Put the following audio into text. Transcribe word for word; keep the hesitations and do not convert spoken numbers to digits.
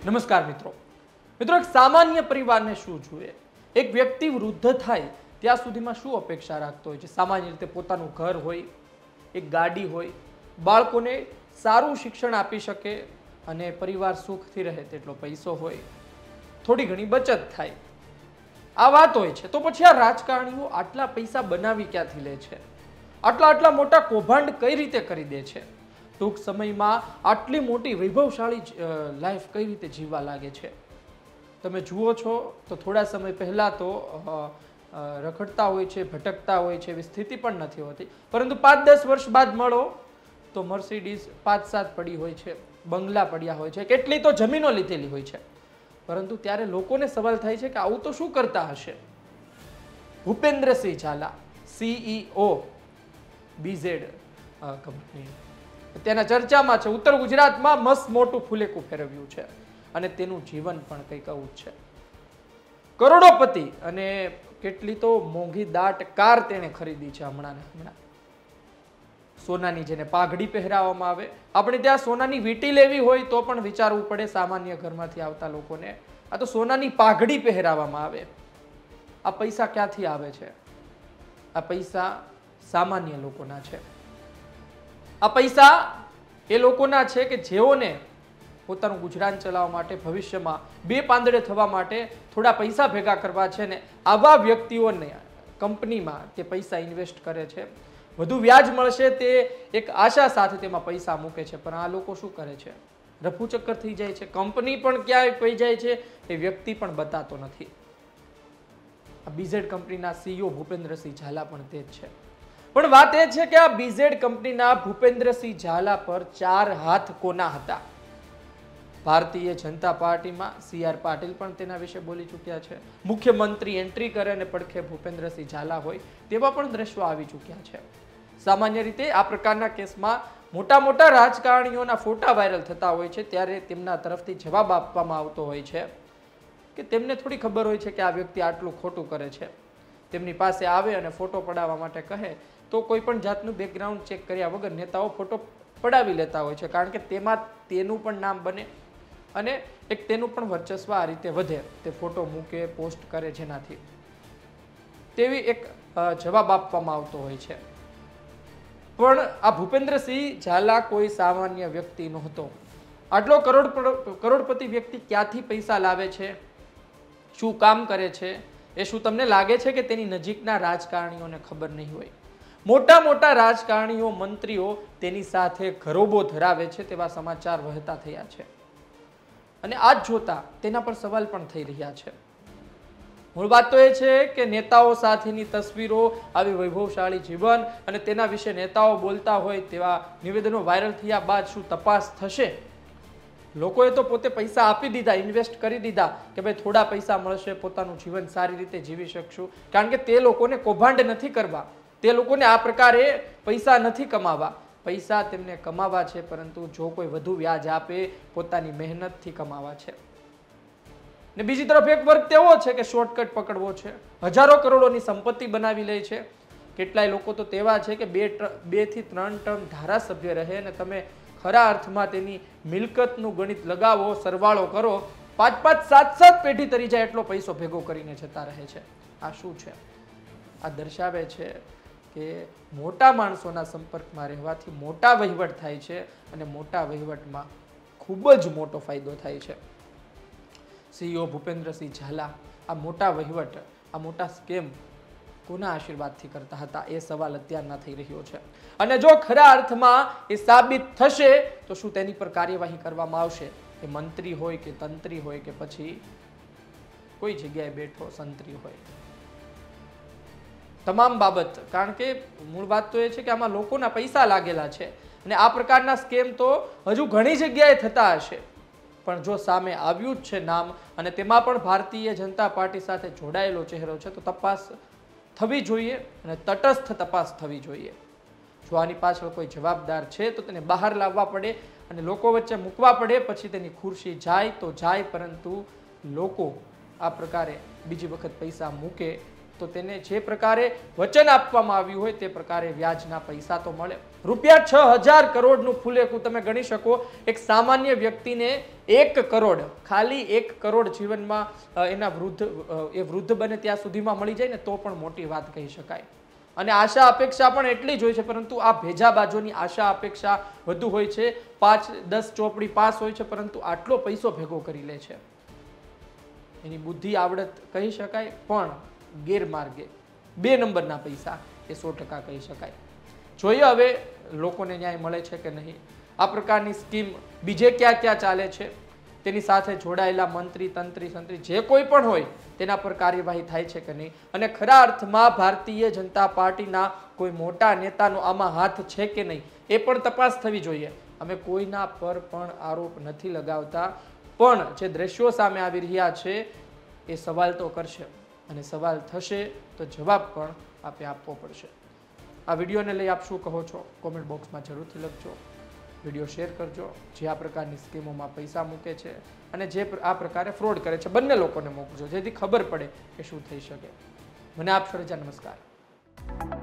નમસ્કાર મિત્રો મિત્રો એક સામાન્ય પરિવારને શું જોઈએ? એક વ્યક્તિ વૃદ્ધ થાય ત્યાં સુધીમાં શું અપેક્ષા રાખતો હોય છે? સામાન્ય રીતે પોતાનું ઘર હોય, એક ગાડી હોય, બાળકોને સારું શિક્ષણ આપી શકે અને પરિવાર સુખથી રહે તેટલો પૈસો હોય, થોડી ઘણી બચત થાય, આ વાત હોય છે. તો પછી આ રાજકારણીઓ આટલા પૈસા બનાવી ક્યાંથી લે છે? આટલા આટલા મોટા કૌભાંડ કઈ રીતે કરી દે છે? ટૂંક સમયમાં આટલી મોટી વૈભવશાળી લાઈફ કઈ રીતે જીવવા લાગે છે? તમે જુઓ છો તો થોડા સમય પહેલા તો રખડતા હોય છે, ભટકતા હોય છે, એવી સ્થિતિ પણ નથી હોતી. પરંતુ પાંચ દસ વર્ષ બાદ મળો તો મર્સિડીઝ પાંચ સાત પડી હોય છે, બંગલા પડ્યા હોય છે, કેટલી તો જમીનો લીધેલી હોય છે. પરંતુ ત્યારે લોકોને સવાલ થાય છે કે આવું તો શું કરતા હશે? Bhupendrasinh Jhala, CEO BZ company, તેના ચર્ચામાં છે. ઉત્તર ગુજરાતમાં મસ્ત મોટું ફુલેકું ફેરવ્યું છે અને તેનું જીવન પણ કંઈક આવું છે. કરોડોપતિ અને કેટલી તો મોંઘી દાટ કાર તેણે ખરીદી છે હમણાં ને હમણાં. સોનાની જેને પાઘડી પહેરાવવામાં આવે, આપણે ત્યાં સોનાની વીંટી લેવી હોય તો પણ વિચારવું પડે સામાન્ય ઘરમાંથી આવતા લોકોને. આ તો સોનાની પાઘડી પહેરાવવામાં આવે. આ પૈસા ક્યાંથી આવે છે? આ પૈસા સામાન્ય લોકોના છે. આ પૈસા એ લોકોના છે કે જેઓને પોતાનું ગુજરાન ચલાવવા માટે, ભવિષ્યમાં બે પાંદડે થવા માટે થોડા પૈસા ભેગા કરવા છે ને આવા વ્યક્તિઓને કંપનીમાં તે પૈસા ઇન્વેસ્ટ કરે છે. વધુ વ્યાજ મળશે તે એક આશા સાથે તેમાં પૈસા મૂકે છે. પણ આ લોકો શું કરે છે? રફુચક્કર થઈ જાય છે. કંપની પણ ક્યાંય પઈ જાય છે એ વ્યક્તિ પણ બતાતો નથી. આ બીઝેડ કંપનીના સીઈઓ ભૂપેન્દ્રસિંહ ઝાલા પણ તે જ છે. પણ વાત એ છે કે આ બીઝેડ કંપનીના ભૂપેન્દ્રસિંહ ઝાલા પર ચાર હાથ કોના હતા? ભારતીય જનતા પાર્ટીમાં સી આર પાટીલ પણ તેના વિશે બોલી ચૂક્યા છે. મુખ્યમંત્રી એન્ટ્રી કરે અને પડખે ભૂપેન્દ્રસિંહ ઝાલા હોય તેવા પણ દ્રશ્યો આવી ચૂક્યા છે. સામાન્ય રીતે આ પ્રકારના કેસમાં મોટા મોટા રાજકારણીઓના ફોટા વાયરલ થતા હોય છે ત્યારે તેમના તરફથી જવાબ આપવામાં આવતો હોય છે કે તેમને થોડી ખબર હોય છે કે આ વ્યક્તિ આટલું ખોટું કરે છે. તેમની પાસે આવે અને ફોટો પડાવવા માટે કહે તો કોઈ પણ જાતનું બેકગ્રાઉન્ડ ચેક કર્યા વગર નેતાઓ ફોટો પડાવી લેતા હોય છે. કારણ કે તેમાં તેનું પણ નામ બને અને એક તેનું પણ વર્ચસ્વ આ રીતે વધે. તે ફોટો મૂકે, પોસ્ટ કરે, જેનાથી તેવી એક જવાબ આપવામાં આવતો હોય છે. પણ આ ભૂપેન્દ્રસિંહ ઝાલા કોઈ સામાન્ય વ્યક્તિ નહોતો. આટલો કરોડ કરોડપતિ વ્યક્તિ ક્યાંથી પૈસા લાવે છે? શું કામ કરે છે? એ શું તમને લાગે છે કે તેની નજીકના રાજકારણીઓને ખબર નહીં હોય? મોટા મોટા રાજકારણીઓ, મંત્રીઓ તેની સાથે ઘરોબો ધરાવે છે તેવા સમાચાર વહેતા થયા છે. અને આજ જોતા તેના પર સવાલ પણ થઈ રહ્યા છે. મૂળ વાત તો એ છે કે નેતાઓ સાથેની તસવીરો, આવી વૈભવશાળી જીવન અને તેના વિશે નેતાઓ બોલતા હોય તેવા નિવેદનો વાયરલ થયા બાદ શું તપાસ થશે? લોકોએ તો પોતે પૈસા આપી દીધા, ઇન્વેસ્ટ કરી દીધા કે ભાઈ થોડા પૈસા મળશે, પોતાનું જીવન સારી રીતે જીવી શકશું. કારણ કે તે લોકોને કૌભાંડ નથી કરવા, તે લોકોને આ પ્રકારે પૈસા નથી કમાવા. પૈસા તેમને કમાવા છે, પરંતુ જો કોઈ વધુ વ્યાજ આપે પોતાની મહેનતથી કમાવા છે. ને બીજી તરફ એક વર્ગ તેવો છે કે શોર્ટકટ પકડવો છે, હજારો કરોડોની સંપત્તિ બનાવી લે છે. કેટલાય લોકો તો તેવા છે કે બે બે થી ત્રણ ટર્મ ધારાસભ્ય રહે અને તમે ખરા અર્થમાં તેની મિલકતનું ગણિત લગાવો, સરવાળો કરો, પાંચ પાંચ સાત સાત પેઢી તરી જાય એટલો પૈસો ભેગો કરીને જતા રહે છે. આ શું છે? આ દર્શાવે છે કે મોટા માણસોના સંપર્કમાં રહેવાથી મોટા વહીવટ થાય છે અને મોટા વહીવટમાં ખૂબ જ મોટો ફાયદો થાય છે. સીઈઓ ભૂપેન્દ્રસિંહ ઝાલા આ મોટા વહીવટ, આ મોટા સ્કેમ કોના આશીર્વાદથી કરતા હતા? એ સવાલ અત્યારના થઈ રહ્યો છે. અને જો ખરા અર્થમાં એ સાબિત થશે તો શું તેની પર કાર્યવાહી કરવામાં આવશે? એ મંત્રી હોય કે તંત્રી હોય કે પછી કોઈ જગ્યાએ બેઠો સંત્રી હોય, તમામ બાબત. કારણ કે મૂળ વાત તો એ છે કે આમાં લોકોના પૈસા લાગેલા છે અને આ પ્રકારના સ્કેમ તો હજુ ઘણી જગ્યાએ થતા હશે. પણ જો સામે આવ્યું જ છે નામ અને તેમાં પણ ભારતીય જનતા પાર્ટી સાથે જોડાયેલો ચહેરો છે તો તપાસ થવી જોઈએ અને તટસ્થ તપાસ થવી જોઈએ. જો આની પાછળ કોઈ જવાબદાર છે તો તેને બહાર લાવવા પડે અને લોકો વચ્ચે મૂકવા પડે. પછી તેની ખુરશી જાય તો જાય, પરંતુ લોકો આ પ્રકારે બીજી વખત પૈસા મૂકે તો તેને જે પ્રકારે વચન આપવામાં આવ્યું હોય તે પ્રકારે વ્યાજના પૈસા તો મળે. રૂપિયા છ હજાર કરોડનું ફૂલેકું તમે ગણી શકો. એક સામાન્ય વ્યક્તિને એક કરોડ, ખાલી એક કરોડ જીવનમાં એના વૃદ્ધ એ વૃદ્ધ બને ત્યાં સુધીમાં મળી જાય ને તો પણ મોટી વાત કહી શકાય. અને આશા અપેક્ષા પણ એટલી જ હોય છે, પરંતુ આ ભેજાબાજોની આશા અપેક્ષા વધુ હોય છે. પાંચ દસ ચોપડી પાસ હોય છે, પરંતુ આટલો પૈસો ભેગો કરી લે છે. એની બુદ્ધિ આવડત કહી શકાય, પણ ગેરમાર્ગે બે નંબરના પૈસા એ સો ટકા કહી શકાય. જોઈએ હવે લોકોને ન્યાય મળે છે કે નહીં. આ પ્રકારની સ્કીમ બીજે ક્યાં ક્યાં ચાલે છે, તેની સાથે જોડાયેલા મંત્રી તંત્રી સંત્રી જે કોઈ પણ હોય તેના પર કાર્યવાહી થાય છે કે નહીં, અને ખરા અર્થમાં ભારતીય જનતા પાર્ટીના કોઈ મોટા નેતાનો આમાં હાથ છે કે નહીં એ પણ તપાસ થવી જોઈએ. અમે કોઈના પર પણ આરોપ નથી લગાવતા, પણ જે દ્રશ્યો સામે આવી રહ્યા છે એ સવાલ તો કરશે, અને સવાલ થશે તો જવાબ પણ આપે આપવો પડશે. આ વિડીયોને લઈ આપ શું કહો છો કોમેન્ટ બોક્સમાં જરૂરથી લખજો. વિડીયો શેર કરજો. જે આ પ્રકારની સ્કીમોમાં પૈસા મૂકે છે અને જે આ પ્રકારે ફ્રોડ કરે છે બંને લોકોને મોકલજો, જેથી ખબર પડે કે શું થઈ શકે. મને આપશો રજા. નમસ્કાર.